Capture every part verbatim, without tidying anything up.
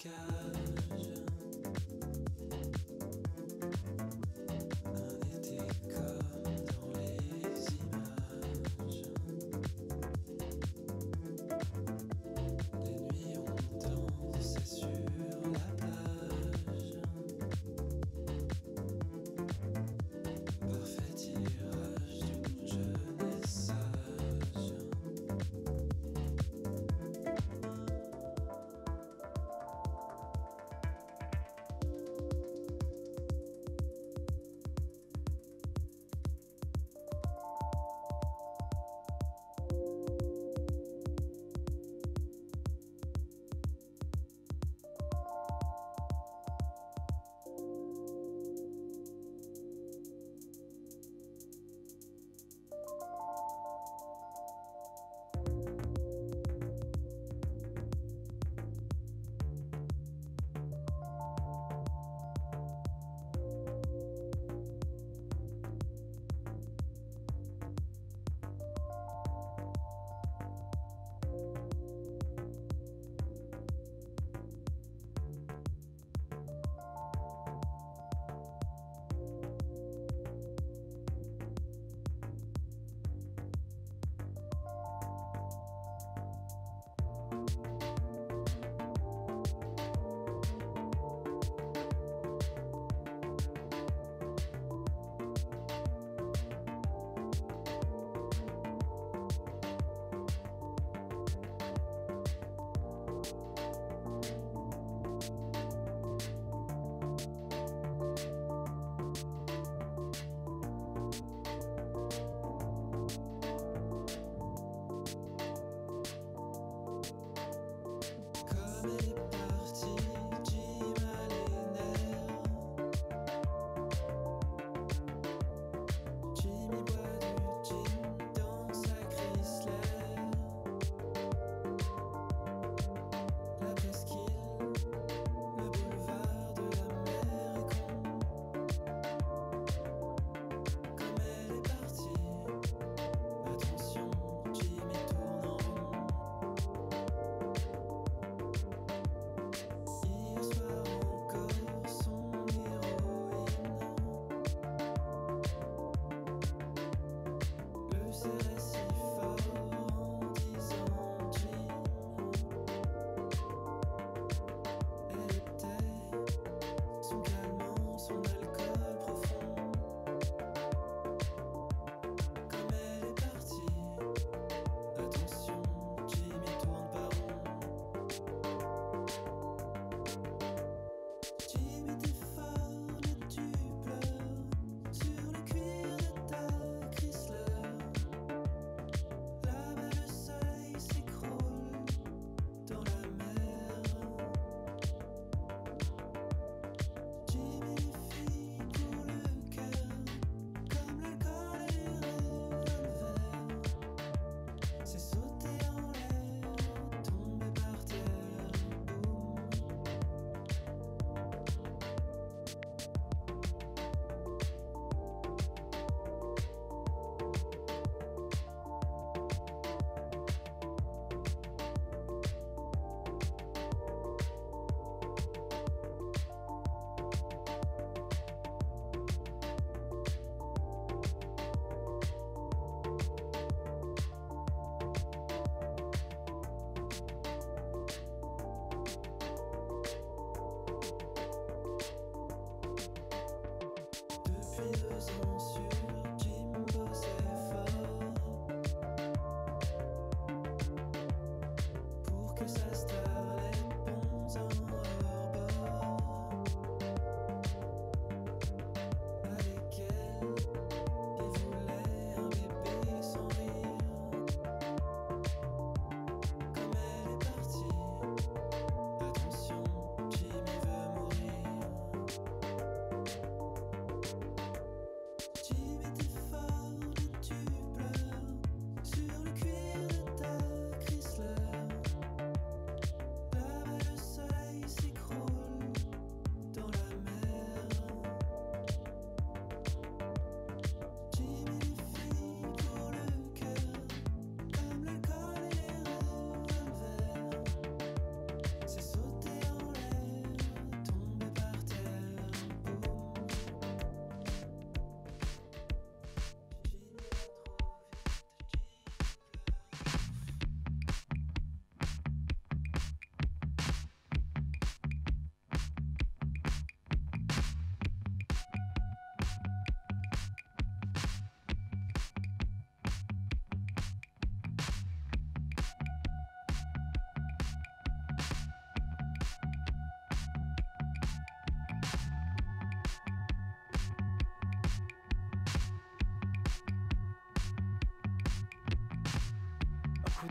Sur le cuir de ta Chrysler.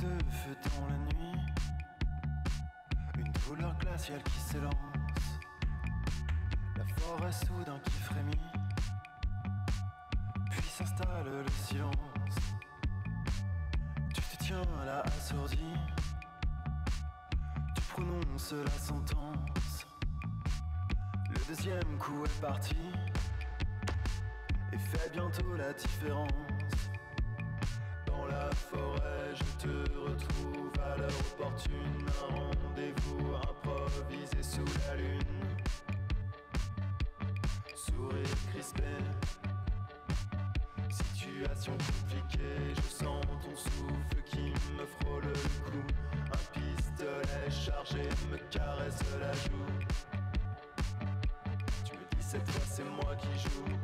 de feu dans la nuit, une douleur glaciale qui s'élance, la forêt soudain qui frémit, puis s'installe le silence. Tu te tiens là assourdi, tu prononces la sentence. Le deuxième coup est parti et fait bientôt la différence. Dans la forêt, je te retrouve à l'heure opportune. Un rendez-vous improvisé sous la lune. Sourire crispé, situation compliquée. Je sens ton souffle qui me frôle le cou. Un pistolet chargé me caresse la joue. Tu me dis cette fois c'est moi qui joue.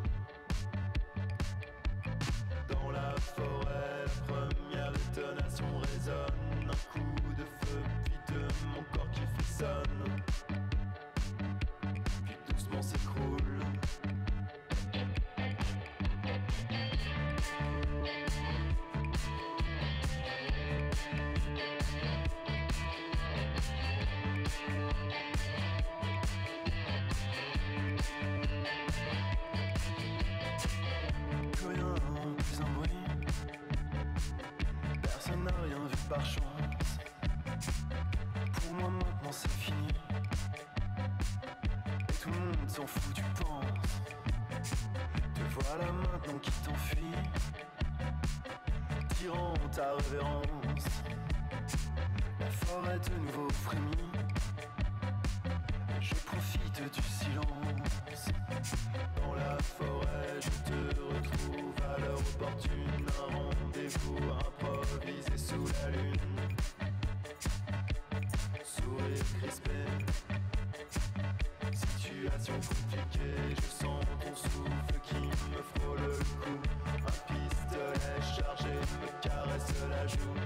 Dans la forêt, la première détonation résonne. Un coup de feu, puis de mon corps qui frissonne, puis doucement s'écroule. Plus rien, plus un bruit. Personne n'a rien vu par chance. Pour moi maintenant c'est fini, et tout le monde s'en fout, tu penses. Te voilà maintenant qui t'enfuis, tirant ta révérence. La forêt de nouveau frémit, je profite du silence. Dans la forêt, je te retrouve à l'heure opportune. Un rendez-vous improvisé sous la lune. Sourire crispé, situation compliquée. Je sens ton souffle qui me frôle le cou. Un pistolet chargé me caresse la joue.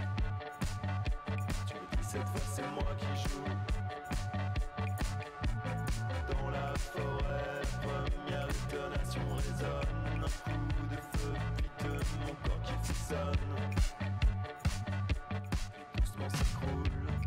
Tu me dis cette fois c'est moi qui joue. Dans la forêt, première détonation résonne. Un coup de feu, puis de mon corps qui frissonne, puis doucement s'écroule.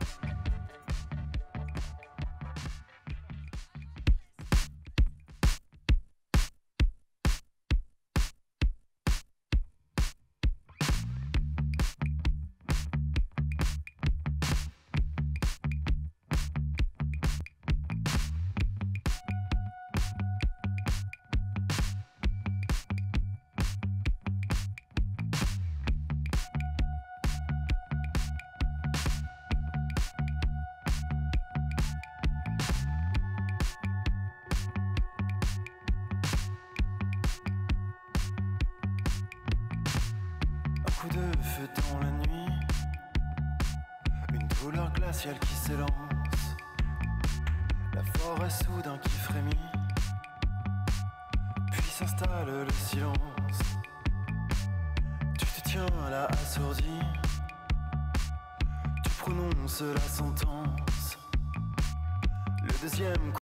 Un coup de feu dans la nuit, une douleur glaciale qui s'élance, la forêt soudain qui frémit, puis s'installe le silence. Tu te tiens là assourdi, tu prononces la sentence. Le deuxième coup